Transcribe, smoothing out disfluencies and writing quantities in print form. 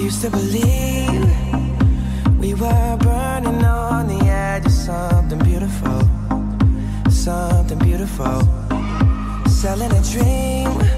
used to believe we were burning on the edge of something beautiful, something beautiful. Selling a dream